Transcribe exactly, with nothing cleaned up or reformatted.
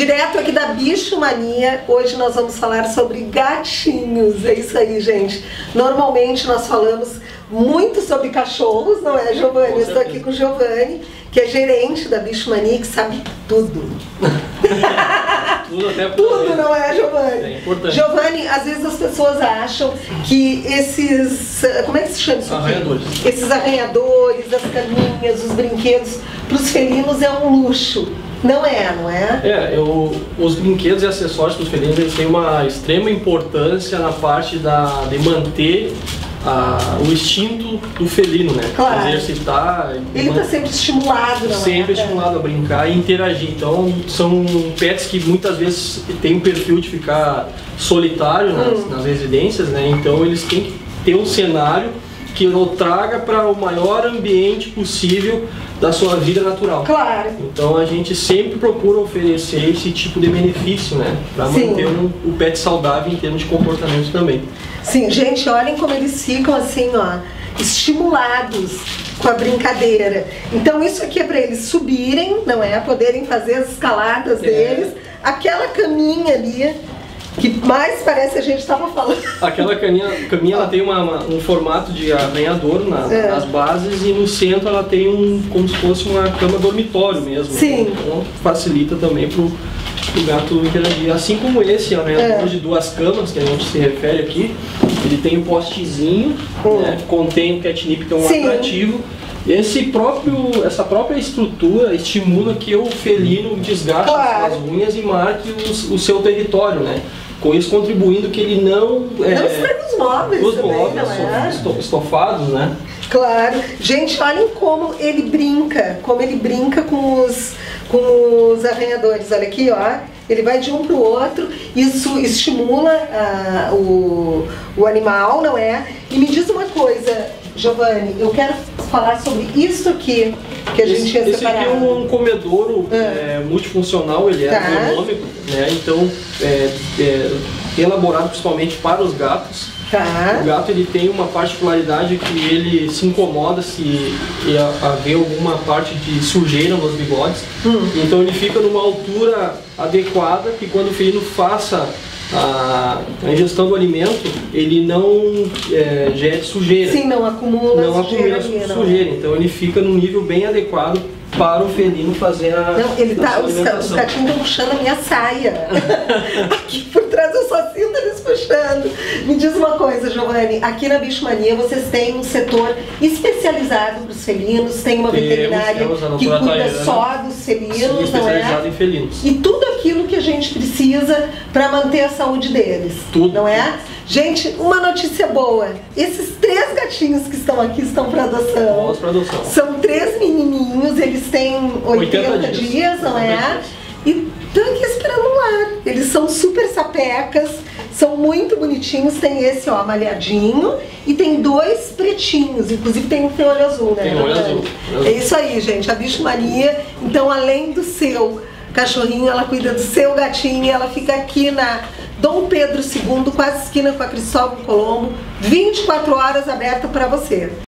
Direto aqui da Bicho Mania, hoje nós vamos falar sobre gatinhos. É isso aí, gente. Normalmente nós falamos muito sobre cachorros, não é, Giovanni? Eu estou aqui com o Giovanni, que é gerente da Bicho Mania, que sabe tudo. Tudo, até tudo, não é, Giovanni? É importante. Giovanni, às vezes as pessoas acham que esses, como é que se chama isso aqui? Arranhadores. Esses arranhadores, as caminhas, os brinquedos, para os felinos é um luxo. Não é, não é? É, eu, os brinquedos e acessórios para os felinos, eles têm uma extrema importância na parte da, de manter a, o instinto do felino, né? Claro. Exercitar. Ele está sempre estimulado, não Sempre é? estimulado a brincar e interagir. Então, são pets que muitas vezes têm um perfil de ficar solitário nas, hum. nas residências, né? Então, eles têm que ter um cenário que o traga para o maior ambiente possível da sua vida natural. Claro. Então a gente sempre procura oferecer esse tipo de benefício, né? Para manter um, o pet saudável em termos de comportamento também. Sim, gente, olhem como eles ficam assim, ó, estimulados com a brincadeira. Então isso aqui é para eles subirem, não é? Poderem fazer as escaladas é. deles. Aquela caminha ali, que mais parece a gente estava falando. Aquela caminha, caminha ela tem uma, uma, um formato de arranhador na, é. nas bases e no centro ela tem um, como se fosse uma cama dormitório mesmo. Sim. Então facilita também para o gato interagir. Assim como esse arranhador é. de duas camas que a gente se refere aqui, ele tem um postezinho, hum. né, contém o catnip, que é um Sim. atrativo. Esse próprio, essa própria estrutura estimula que o felino desgaste claro. as suas unhas e marque os, o seu território, né? Com isso contribuindo que ele não... É, não estraga os móveis os também, móveis não é? estofados, né? Claro. Gente, olhem como ele brinca, como ele brinca com os, com os arranhadores. Olha aqui, ó. Ele vai de um para o outro, isso estimula uh, o, o animal, não é? E me diz uma coisa, Giovanni, eu quero falar sobre isso aqui que a gente ia Esse separar. Esse aqui é um comedouro ah. é, multifuncional, ele é tá. ergonômico, né? Então é, é elaborado principalmente para os gatos. Tá. O gato ele tem uma particularidade que ele se incomoda se haver alguma parte de sujeira nos bigodes. Hum. Então ele fica numa altura adequada que quando o felino faça a, a ingestão do alimento, ele não é, gere sujeira. Sim, não acumula não sujeira. Acumula ali, sujeira. Não. Então ele fica num nível bem adequado para o felino fazer a Não, ele tá, os, os gatinhos estão puxando a minha saia. Aqui por trás eu só sinto eles puxando. Me diz uma coisa, Giovanni, aqui na Bicho Mania vocês têm um setor especializado para os felinos, tem uma temos, veterinária temos que cuida Tayana, só dos felinos, sim, não especializada é? em felinos. E tudo aquilo que a gente precisa para manter a saúde deles, tudo, não é? tudo. Gente, uma notícia boa, esses três gatinhos que estão aqui estão para adoção. Vamos para adoção. São três menininhos, eles têm oitenta dias, não é? E estão aqui esperando no lar. Eles são super sapecas, são muito bonitinhos. Tem esse, ó, malhadinho, e tem dois pretinhos, inclusive tem um que tem olho azul, né? Tem olho azul. É isso aí, gente, a Bicho Mania. Então, além do seu cachorrinho, ela cuida do seu gatinho, e ela fica aqui na Dom Pedro segundo, quase esquina com a Cristóvão Colombo, vinte e quatro horas aberta para você.